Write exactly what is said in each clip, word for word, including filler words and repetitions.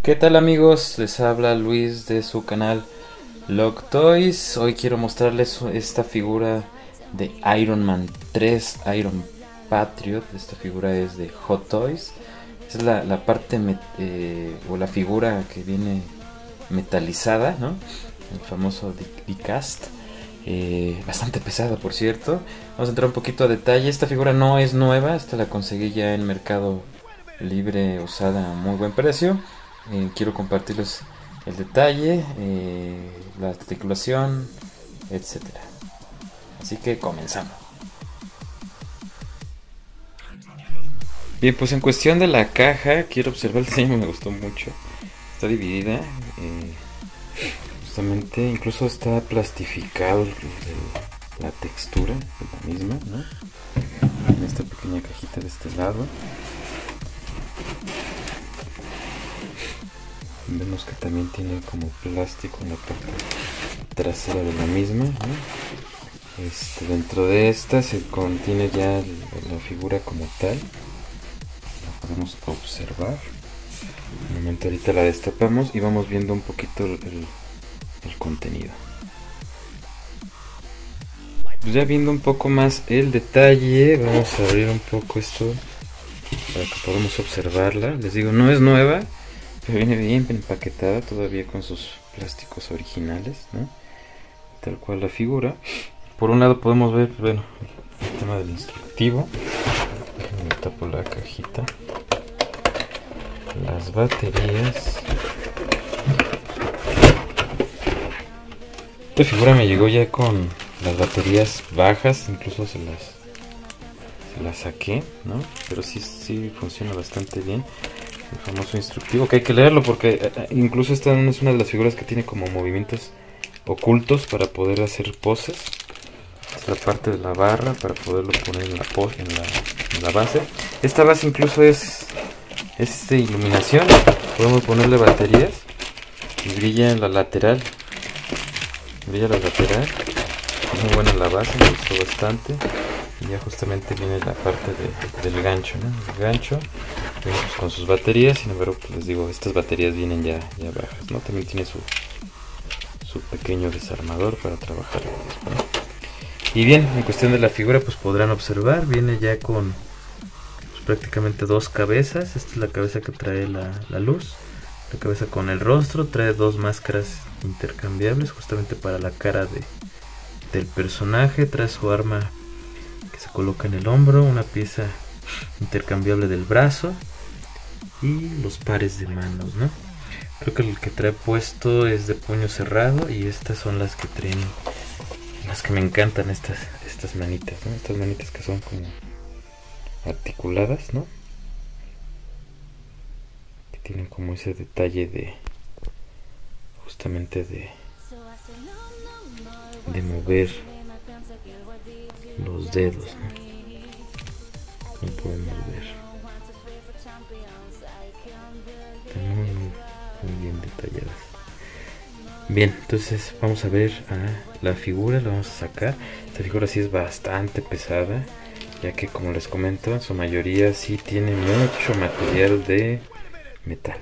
¿Qué tal amigos? Les habla Luis de su canal Log Toys. Hoy quiero mostrarles esta figura de Iron Man tres, Iron Patriot. Esta figura es de Hot Toys. Es la, la parte eh, o la figura que viene metalizada, ¿no? El famoso die-cast. Eh, bastante pesada, por cierto. Vamos a entrar un poquito a detalle. Esta figura no es nueva, esta la conseguí ya en Mercado Libre usada a muy buen precio. Eh, quiero compartirles el detalle, eh, la articulación, etcétera. Así que comenzamos. Bien, pues en cuestión de la caja, quiero observar el diseño, me gustó mucho. Está dividida, eh, justamente, incluso está plastificado el, el, la textura de la misma, ¿no? En esta pequeña cajita de este lado. Vemos que también tiene como plástico en la parte trasera de la misma, ¿no? Este, dentro de esta se contiene ya la figura como tal. La podemos observar. Un momento, ahorita la destapamos y vamos viendo un poquito el, el, el contenido. Pues ya viendo un poco más el detalle, vamos a abrir un poco esto para que podamos observarla. Les digo, no es nueva, pero viene bien empaquetada todavía con sus plásticos originales, ¿no? Tal cual la figura. Por un lado podemos ver, bueno, el tema del instructivo. Me tapo la cajita. Las baterías. Esta figura me llegó ya con las baterías bajas, incluso se las, se las saqué, ¿no? Pero sí, sí funciona bastante bien. El famoso instructivo, que hay que leerlo porque incluso esta es una de las figuras que tiene como movimientos ocultos para poder hacer poses. Es la parte de la barra para poderlo poner en la, en la, en la base. Esta base incluso es, es de iluminación. Podemos ponerle baterías y brilla en la lateral. Brilla la lateral. Es muy buena la base, me gustó bastante. Y ya justamente viene la parte de, del gancho, ¿no? El gancho pues con sus baterías. Sin embargo, pues les digo, estas baterías vienen ya, ya bajas, ¿no? También tiene su, su pequeño desarmador para trabajar, ¿no? Y bien, en cuestión de la figura, pues podrán observar, viene ya con pues, prácticamente dos cabezas. Esta es la cabeza que trae la, la luz, la cabeza con el rostro. Trae dos máscaras intercambiables justamente para la cara de, del personaje. Trae su arma que se coloca en el hombro, una pieza intercambiable del brazo y los pares de manos, ¿no? Creo que el que trae puesto es de puño cerrado y estas son las que traen, las que me encantan, estas, estas manitas, ¿no? Estas manitas que son como articuladas, ¿no? Que tienen como ese detalle de justamente de de mover los dedos, ¿no? Como podemos ver, están muy, muy bien detalladas. Bien, entonces vamos a ver a la figura, la vamos a sacar. Esta figura sí es bastante pesada, ya que como les comento, en su mayoría sí tiene mucho material de metal.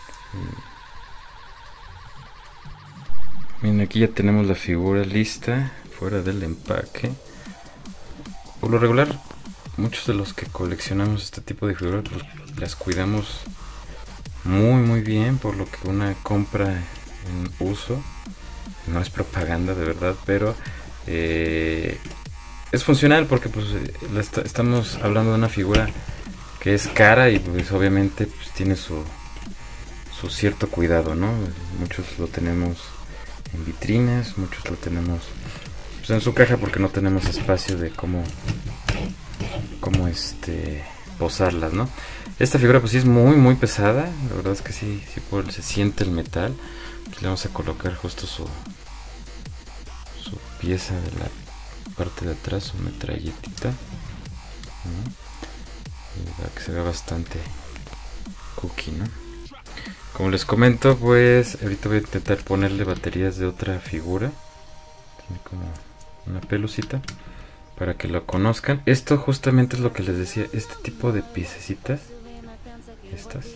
Bien, aquí ya tenemos la figura lista, fuera del empaque. Por lo regular, muchos de los que coleccionamos este tipo de figuras pues, las cuidamos muy muy bien, por lo que una compra en uso no es propaganda de verdad, pero eh, es funcional porque pues est estamos hablando de una figura que es cara y pues obviamente pues, tiene su, su cierto cuidado, ¿no? Muchos lo tenemos en vitrinas, muchos lo tenemos pues, en su caja porque no tenemos espacio de cómo como este posarlas, ¿no? Esta figura pues sí es muy muy pesada, la verdad es que sí, sí por, se siente el metal. Aquí le vamos a colocar justo su su pieza de la parte de atrás, su metralletita, ¿no? Para que se vea bastante cookie, ¿no? Como les comento, pues ahorita voy a intentar ponerle baterías de otra figura, tiene como una pelucita, para que lo conozcan. Esto justamente es lo que les decía, este tipo de piececitas, estas,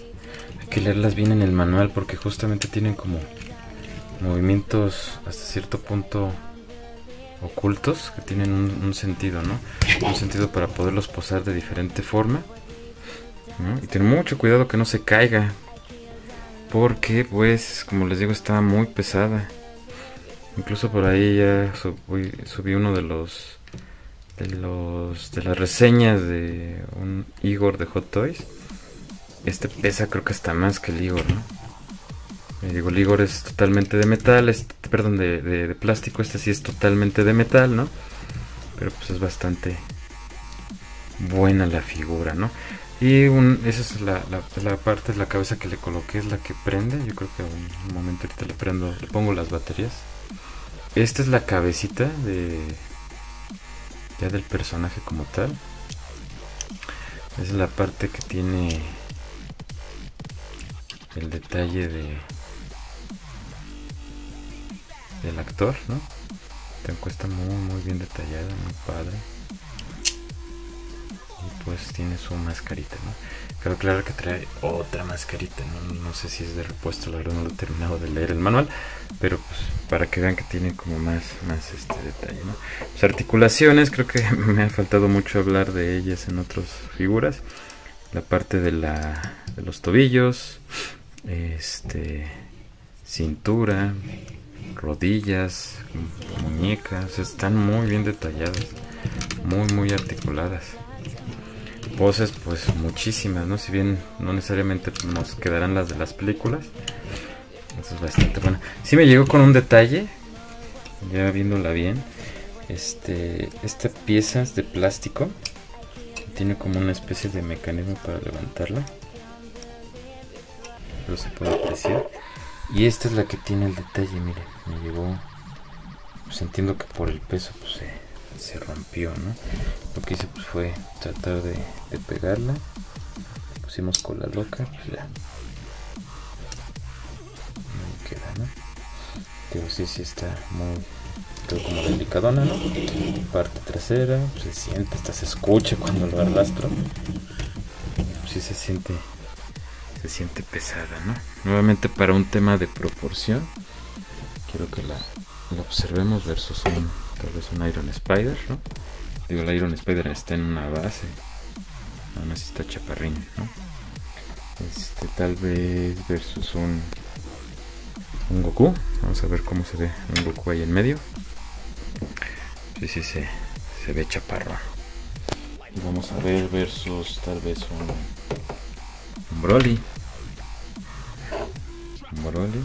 hay que leerlas bien en el manual porque justamente tienen como movimientos hasta cierto punto ocultos que tienen un, un sentido, ¿no? Un sentido para poderlos posar de diferente forma, ¿no? Y tener mucho cuidado que no se caiga, porque pues como les digo está muy pesada. Incluso por ahí ya subí, subí uno de los de los de las reseñas de un Igor de Hot Toys. Este pesa creo que hasta más que el Igor, ¿no? Y digo, el Igor es totalmente de metal, es, perdón, de, de, de plástico. Este sí es totalmente de metal, ¿no? Pero pues es bastante buena la figura, ¿no? Y un, esa es la, la, la parte de la cabeza que le coloqué, es la que prende. Yo creo que un, un momento ahorita le prendo, le pongo las baterías. Esta es la cabecita de ya del personaje como tal. Es la parte que tiene el detalle de del actor, ¿no? Te encuesta muy muy bien detallada, muy padre. Y pues tiene su mascarita, ¿no? Cabe aclarar que trae otra mascarita, ¿no? No sé si es de repuesto, la verdad no lo he terminado de leer el manual, pero pues para que vean que tiene como más, más este detalle, ¿no? Pues articulaciones, creo que me ha faltado mucho hablar de ellas en otras figuras. La parte de la de los tobillos, este cintura, rodillas, muñecas, están muy bien detalladas, muy muy articuladas. Poses pues muchísimas, ¿no? Si bien no necesariamente nos quedarán las de las películas. Eso es bastante bueno. Sí me llegó con un detalle, ya viéndola bien. Este, esta pieza es de plástico, tiene como una especie de mecanismo para levantarla, pero se puede apreciar. Y esta es la que tiene el detalle, mire, me llegó, pues entiendo que por el peso pues se, se rompió, ¿no? Lo que hice pues fue tratar de, de pegarla, pusimos cola loca, pues ya, ahí queda, ¿no? Pero sí, sí está muy, todo como delicadona, ¿no? Parte trasera, pues se siente, hasta se escucha cuando lo arrastro, pues sí se siente, se siente pesada, ¿no? Nuevamente para un tema de proporción, quiero que la, la observemos versus un, tal vez un Iron Spider, ¿no? Digo, el Iron Spider está en una base, aún así está chaparrín, ¿no? Este, tal vez versus un, un Goku, vamos a ver cómo se ve un Goku ahí en medio. Sí, sí, se, se ve chaparrón. Y vamos a ver versus tal vez un, un Broly. Un Broly.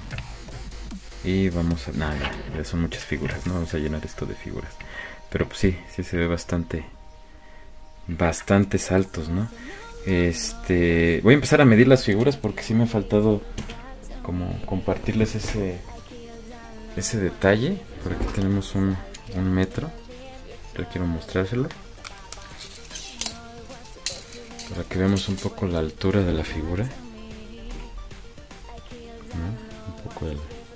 Y vamos a... Nada, ya son muchas figuras, ¿no? Vamos a llenar esto de figuras. Pero pues sí, sí se ve bastante... Bastantes altos, ¿no? Este... Voy a empezar a medir las figuras porque sí me ha faltado como compartirles ese... Ese detalle. Por aquí tenemos un, un metro. Yo quiero mostrárselo para que veamos un poco la altura de la figura, ¿no? Un poco el...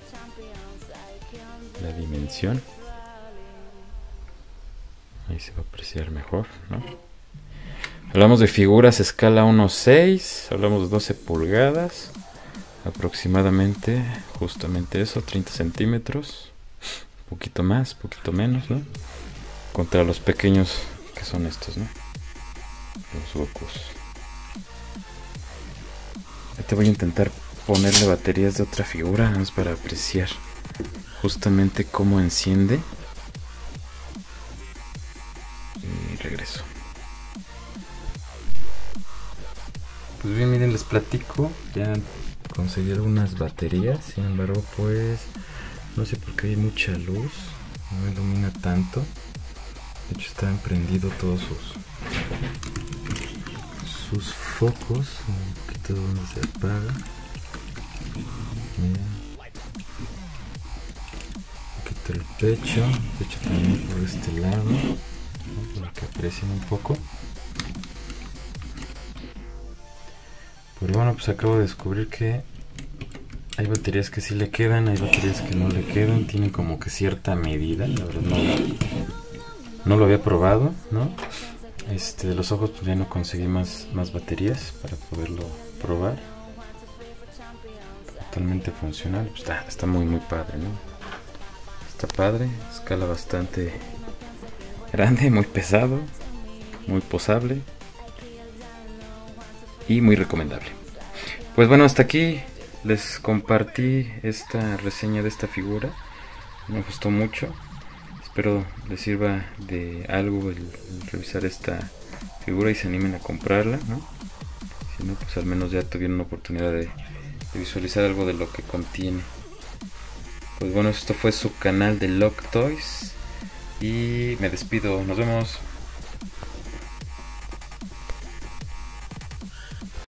la dimensión, ahí se va a apreciar mejor, ¿no? Hablamos de figuras escala uno seis, hablamos de doce pulgadas aproximadamente, justamente eso, treinta centímetros, poquito más, poquito menos, ¿no? Contra los pequeños que son estos, ¿no? Los Gokus. Te voy a intentar ponerle baterías de otra figura, nada más para apreciar justamente cómo enciende. Y regreso. Pues bien, miren, les platico. Ya conseguí algunas baterías. Sin embargo, pues no sé por qué hay mucha luz. No ilumina tanto. De hecho, están prendidos todos sus sus focos. Un poquito donde se apaga. Miren. El pecho, el pecho también por este lado, ¿no? Para que aprecien un poco. Pero bueno, pues acabo de descubrir que hay baterías que sí le quedan, hay baterías que no le quedan, tienen como que cierta medida, la verdad no, no lo había probado, ¿no? Este, de los ojos pues ya no conseguí más, más baterías para poderlo probar. totalmente funcional. Pues está, está muy muy padre, ¿no? Está padre, escala bastante grande, muy pesado, muy posable y muy recomendable. Pues bueno, hasta aquí les compartí esta reseña de esta figura. Me gustó mucho. Espero les sirva de algo el, el revisar esta figura y se animen a comprarla, ¿no? Si no, pues al menos ya tuvieron una oportunidad de, de visualizar algo de lo que contiene. Pues bueno, esto fue su canal de Lock Toys y me despido. Nos vemos.